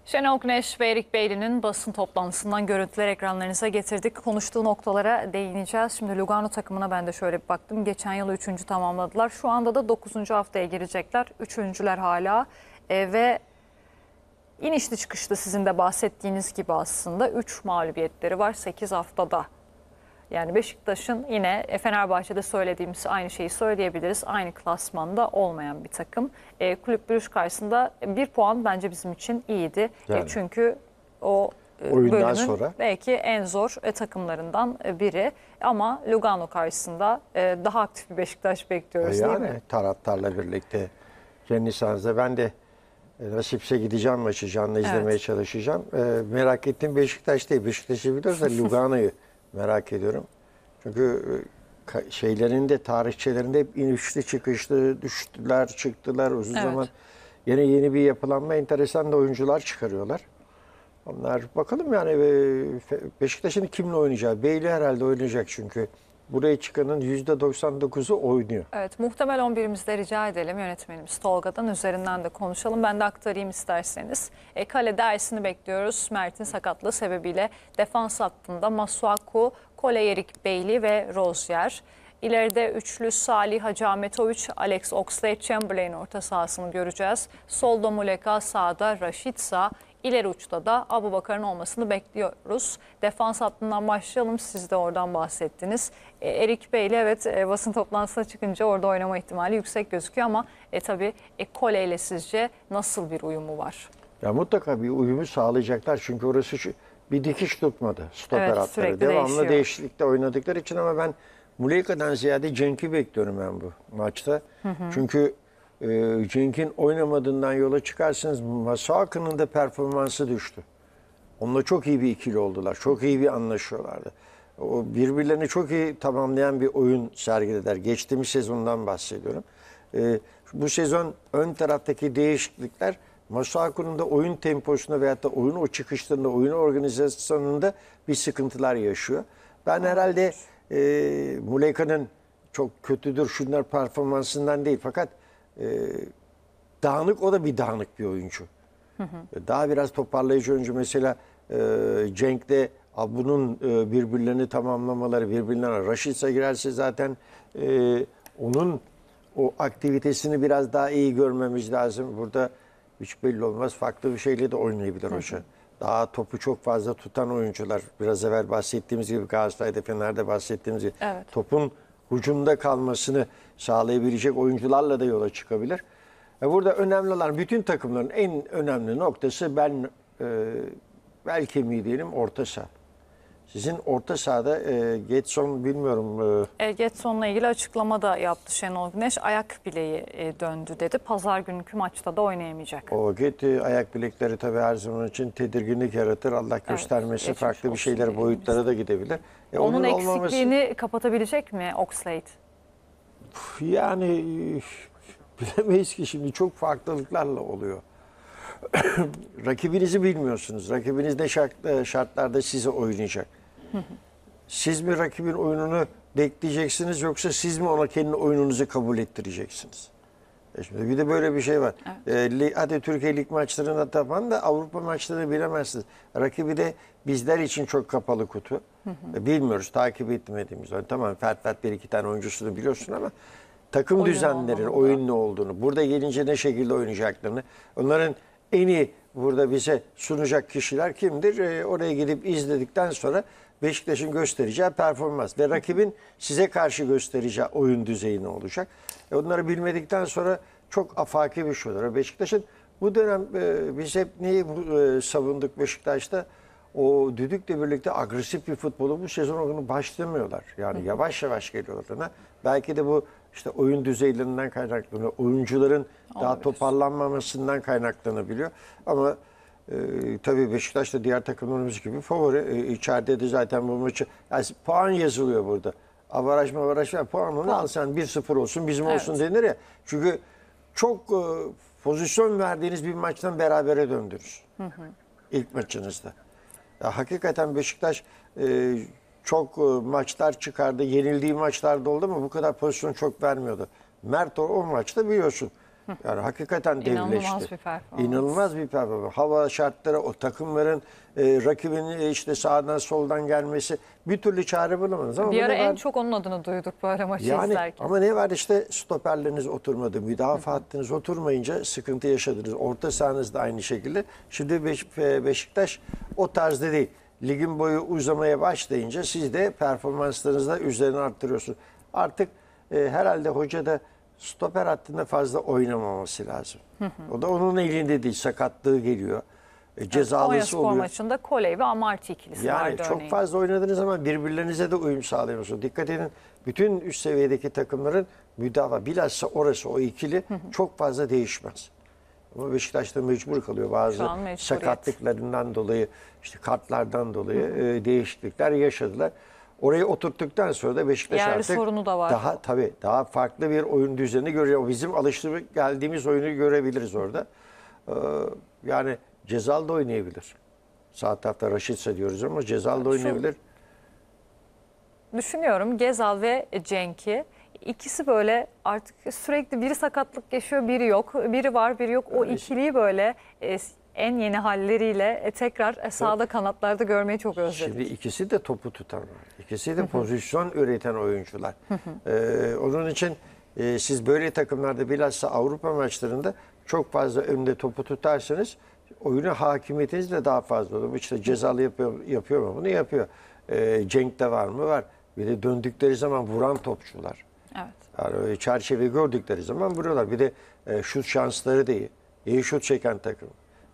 Şenol Güneş ve Erik Bailly'nin basın toplantısından görüntüler ekranlarınıza getirdik. Konuştuğu noktalara değineceğiz. Şimdi Lugano takımına ben de şöyle bir baktım. Geçen yıl 3. tamamladılar. Şu anda da 9. haftaya girecekler. 3.'ler hala ve inişli çıkışlı sizin de bahsettiğiniz gibi aslında 3 mağlubiyetleri var 8 haftada. Yani Beşiktaş'ın yine Fenerbahçe'de söylediğimiz aynı şeyi söyleyebiliriz. Aynı klasmanda olmayan bir takım. Kulüp Brugge karşısında 1 puan bence bizim için iyiydi. Yani. Çünkü o Oyundan bölümün sonra belki en zor takımlarından biri. Ama Lugano karşısında daha aktif bir Beşiktaş bekliyoruz değil mi? Taraftarla birlikte kendi sahanızda ben de nasipse gideceğim maçı canlı izlemeye çalışacağım. Merak ettiğim Beşiktaş değil. Beşiktaş'ı biliyoruz da Lugano'yu merak ediyorum. Çünkü şeylerinde, tarihçelerinde hep inişli çıkışlı düştüler, çıktılar uzun zaman. Yeni bir yapılanma, enteresan da oyuncular çıkarıyorlar. Onlar bakalım yani Beşiktaş'ın kimle oynayacağı. Bailly herhalde oynayacak çünkü. Buraya çıkanın %99'u oynuyor. Evet, muhtemel 11'imizde rica edelim yönetmenimiz Tolga'dan, üzerinden de konuşalım. Ben de aktarayım isterseniz. Kalede Ersin'i bekliyoruz. Mert'in sakatlığı sebebiyle defans hattında Masuaku, Kole, Erik Bailly ve Rozier. İleride üçlü Salih Hacıahmetoviç, Alex Oxlade-Chamberlain orta sahasını göreceğiz. Solda Muleka, sağda Rashica. İleri uçta da Abubakar'ın olmasını bekliyoruz. Defans hattından başlayalım. Siz de oradan bahsettiniz. Erik Bailly basın toplantısına çıkınca orada oynama ihtimali yüksek gözüküyor ama tabii Kole ile sizce nasıl bir uyumu var? Ya mutlaka bir uyumu sağlayacaklar çünkü orası bir dikiş tutmadı. Stoper hatları. Devamlı değişiklikte oynadıkları için ama ben Muleka'dan ziyade Cenk'i bekliyorum ben bu maçta. Çünkü Cenk'in oynamadığından yola çıkarsınız Masuaku'nun da performansı düştü. Onunla çok iyi bir ikili oldular. Çok iyi bir anlaşıyorlardı. O birbirlerini çok iyi tamamlayan bir oyun sergilediler. Geçtiğimiz sezondan bahsediyorum. Bu sezon ön taraftaki değişiklikler Masuaku'nun da oyun temposunda veyahut da oyun o çıkışlarında, oyun organizasyonunda bir sıkıntılar yaşıyor. Ben herhalde Muleka'nın çok kötüdür şunlar performansından değil fakat dağınık, o da bir dağınık bir oyuncu. Daha biraz toparlayıcı oyuncu mesela Cenk'de bunun birbirlerini tamamlamaları, birbirlerine Rashica girerse zaten onun o aktivitesini biraz daha iyi görmemiz lazım. Burada hiç belli olmaz. Farklı bir şeyle de oynayabilir hoca. Daha topu çok fazla tutan oyuncular. Biraz evvel bahsettiğimiz gibi Galatasaray'da, Fener'de bahsettiğimiz gibi topun hücumda kalmasını sağlayabilecek oyuncularla da yola çıkabilir. Burada önemli olan bütün takımların en önemli noktası bel kemiği diyelim orta saha. Sizin orta sahada Getson bilmiyorum. Getson'la ilgili açıklama da yaptı Şenol Güneş. Ayak bileği döndü dedi. Pazar günkü maçta da oynayamayacak. Ayak bilekleri tabii her zaman için tedirginlik yaratır. Allah göstermesi farklı bir şeyler boyutlara da gidebilir. Onun eksikliğini kapatabilecek mi Oxlade? Yani bilemeyiz ki şimdi çok farklılıklarla oluyor. Rakibinizi bilmiyorsunuz. Rakibiniz ne şartlarda size oynayacak. Siz mi rakibin oyununu bekleyeceksiniz yoksa siz mi ona kendi oyununuzu kabul ettireceksiniz? Şimdi bir de böyle bir şey var. Hadi Türkiye Lig maçlarında tapan da Avrupa maçlarını bilemezsiniz. Rakibi de bizler için çok kapalı kutu. Bilmiyoruz, takip etmediğimiz. Tamam Fert bir iki tane oyuncusunu biliyorsun ama takım oyun düzenleri, oyun ne olduğunu, burada gelince ne şekilde oynayacaklarını, onların en iyi burada bize sunacak kişiler kimdir? Oraya gidip izledikten sonra Beşiktaş'ın göstereceği performans ve rakibin size karşı göstereceği oyun düzeyi ne olacak? Onları bilmedikten sonra çok afaki bir şey olur. Beşiktaş'ın bu dönem biz hep neyi savunduk Beşiktaş'ta? O düdükle birlikte agresif bir futbolu bu sezon onu başlamıyorlar. Yani yavaş yavaş geliyorlar. Belki de bu işte oyun düzeylerinden kaynaklanıyor. Oyuncuların daha toparlanmamasından kaynaklanabiliyor. Ama tabii Beşiktaş da diğer takımlarımız gibi favori. İçeride de zaten bu maçı yani puan yazılıyor burada. Avaraj puanını al sen 1-0 olsun bizim olsun denir ya. Çünkü çok pozisyon verdiğiniz bir maçtan berabere döndünüz. İlk maçınızda. Ya, hakikaten Beşiktaş çok maçlar çıkardı. Yenildiği maçlarda oldu ama bu kadar pozisyon çok vermiyordu. Mert o maçta biliyorsun Yani hakikaten İnanılmaz devleşti. bir performans. İnanılmaz bir performans. Hava şartları, o takımların rakibin işte sağdan soldan gelmesi bir türlü çare bulamadınız. Ama Bir ara bunu en ben- çok onun adını duyduk böyle maçı yani izlerken. ama ne var işte stoperleriniz oturmadı, müdafaa hattınız oturmayınca sıkıntı yaşadınız. Orta sahanız da aynı şekilde. Şimdi Beşiktaş o tarzda değil. Ligin boyu uzamaya başlayınca siz de performanslarınızda üzerine arttırıyorsunuz. Artık herhalde hoca da stoper hattında fazla oynamaması lazım. O da onun elinde değil. Sakatlığı geliyor. Cezalısı Konyaspor oluyor. maçında Koley ve Amarty ikilisi Yani vardı çok örneğin. fazla oynadığınız zaman birbirlerinize de uyum sağlayamıyorsunuz. Dikkat edin, bütün üst seviyedeki takımların müdafaa, bilhassa orası o ikili çok fazla değişmez. Ama Beşiktaş'ta mecbur kalıyor bazı Şu an mecburiyet. sakatlıklarından dolayı, işte kartlardan dolayı değişiklikler yaşadılar. Orayı oturttuktan sonra da Beşiktaş Yerli artık sorunu da var. daha farklı bir oyun düzeni görüyor. O bizim alıştırıp geldiğimiz oyunu görebiliriz orada. Yani Cezal da oynayabilir. Sağ tarafta Raşitse diyoruz ama Cezal da oynayabilir. Düşünüyorum Gezal ve Cenk'i. İkisi böyle artık sürekli biri sakatlık yaşıyor, biri yok. Biri var, biri yok. O ikiliyi böyle en yeni halleriyle tekrar sağda kanatlarda görmeyi çok özledim. Şimdi ikisi de topu tutan var. İkisi de pozisyon üreten oyuncular. Onun için siz böyle takımlarda bilhassa Avrupa maçlarında çok fazla önde topu tutarsanız oyuna hakimiyetiniz de daha fazla olur. İşte Cezalı yapıyor mu? Bunu yapıyor. Cenk'te var mı? Var. Bir de döndükleri zaman vuran topçular. Evet. Yani çerçeve gördükleri zaman vuruyorlar. Bir de şut şansları da iyi. İyi şut çeken takım.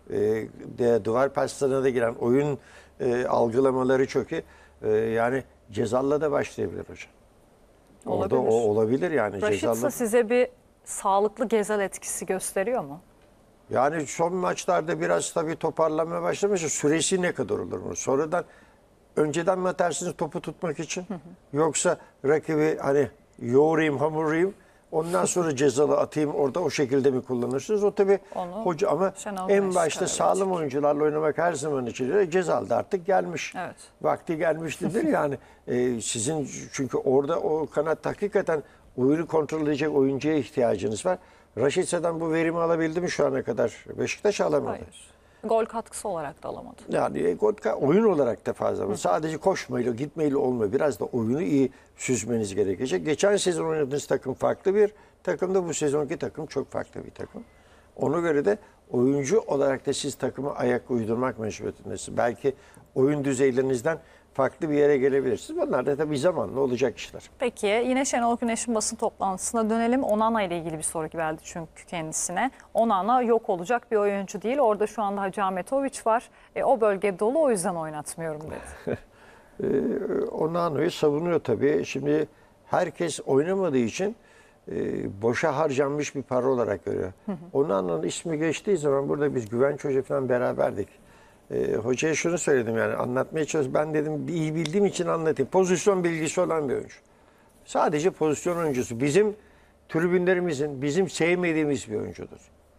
Duvar paslarına da giren oyun algılamaları çok iyi. Yani Cezal'la da başlayabilir hocam. Orada o Olabilir. olabilir yani. Raşitsa Cezal'la. size bir sağlıklı Gezal etkisi gösteriyor mu? Yani son maçlarda biraz tabii toparlanmaya başlamış. Süresi ne kadar olur mu? Sonradan önceden mi atarsınız topu tutmak için? Yoksa rakibi hani yoğurayım, hamurayım. Ondan sonra Cezalı atayım orada o şekilde mi kullanırsınız? O tabii Onu hoca ama Şenol en Güneş başta karar sağlam verecek. oyuncularla oynamak her zaman için Cezalı da artık gelmiş. Evet. Vakti gelmiştir yani. Sizin çünkü orada o kanat hakikaten oyunu kontrol edecek oyuncuya ihtiyacınız var. Raşitsa'dan bu verimi alabildi mi şu ana kadar? Beşiktaş alamadı. Hayır. Gol katkısı olarak da alamadı. Yani oyun olarak da fazla ama sadece koşmayla gitmeyle olmuyor. Biraz da oyunu iyi süzmeniz gerekecek. Geçen sezon oynadığınız takım farklı bir takımda, bu sezonki takım çok farklı bir takım. Ona göre de oyuncu olarak da siz takıma ayak uydurmak mecburiyetindesiniz. Belki oyun düzeylerinizden farklı bir yere gelebilirsiniz. Bunlar da tabii zamanla olacak işler. Peki yine Şenol Güneş'in basın toplantısına dönelim. Onana ile ilgili bir soru geldi çünkü kendisine. Onana yok olacak bir oyuncu değil. Orada şu anda Hacı Ahmetoviç var. O bölge dolu, o yüzden oynatmıyorum dedi. Onano'yu savunuyor tabii. Şimdi herkes oynamadığı için boşa harcanmış bir para olarak görüyor. Onano'nun ismi geçtiği zaman burada biz Güvenç Hoca falan beraberdik. Hocaya şunu söyledim yani anlatmaya çalıştım. Ben dedim iyi bildiğim için anlatayım. Pozisyon bilgisi olan bir oyuncu. Sadece pozisyon oyuncusu. Bizim tribünlerimizin, bizim sevmediğimiz bir oyuncudur.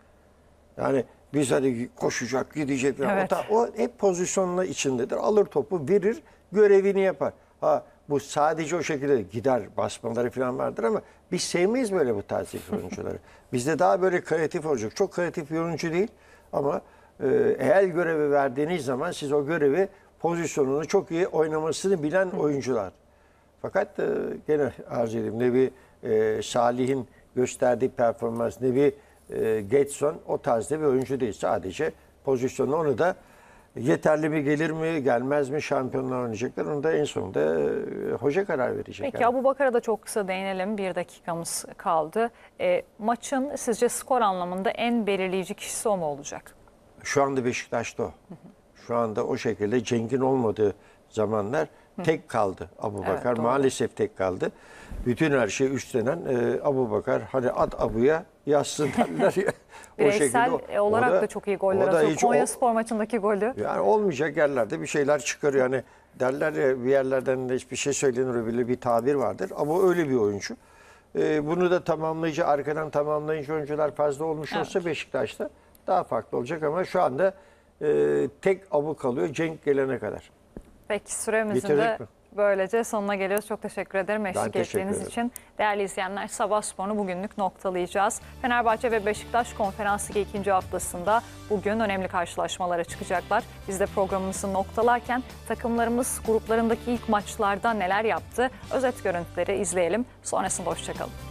Yani biz hani koşacak, gidecek falan. Evet. O hep pozisyonla içindedir. Alır topu, verir, görevini yapar. Ha bu sadece o şekilde gider, basmaları falan vardır ama biz sevmeyiz böyle bu tarz oyuncuları. Bizde daha böyle kreatif olacak. Çok kreatif bir oyuncu değil ama eğer görevi verdiğiniz zaman siz o görevi, pozisyonunu çok iyi oynamasını bilen oyuncular. Fakat gene arz edeyim ne bir Salih'in gösterdiği performans ne bir Getson o tarzda bir oyuncu değil. Sadece pozisyonu, onu da yeterli mi, gelir mi gelmez mi, şampiyonlar oynayacaklar. Onu da en sonunda hoca karar verecek. Peki Abubakar'a da çok kısa değinelim. Bir dakikamız kaldı. Maçın sizce skor anlamında en belirleyici kişisi o mu olacak? Şu anda Beşiktaş'ta o. Şu anda o şekilde Cenk'in olmadığı zamanlar tek kaldı Abubakar. Evet, doğru. Maalesef tek kaldı. Bütün her şeyi üstlenen Abubakar. Hani at abuya yazsın derler ya. Bireysel olarak da çok iyi goller atıyor. Konyaspor maçındaki golü. Yani olmayacak yerlerde bir şeyler çıkarıyor. Yani derler ya bir yerlerden de hiçbir şey söylenir bile bir tabir vardır. Ama öyle bir oyuncu. Bunu da tamamlayıcı, arkadan tamamlayıcı oyuncular fazla olmuş olsa Beşiktaş'ta daha farklı olacak ama şu anda tek Abu kalıyor Cenk gelene kadar. Peki süremizin Bitirdik de mi? Böylece sonuna geliyoruz. Çok teşekkür ederim eşlik teşekkür ettiğiniz ederim. için. Değerli izleyenler, Sabah Spor'unu bugünlük noktalayacağız. Fenerbahçe ve Beşiktaş Konferans Ligi 2. haftasında bugün önemli karşılaşmalara çıkacaklar. Biz de programımızı noktalarken takımlarımız gruplarındaki ilk maçlarda neler yaptı? Özet görüntüleri izleyelim. Sonrasında hoşçakalın.